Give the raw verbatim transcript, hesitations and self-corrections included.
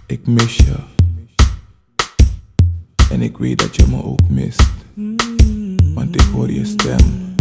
Ik mis je. En ik weet dat je me ook mist. Want ik hoor je stem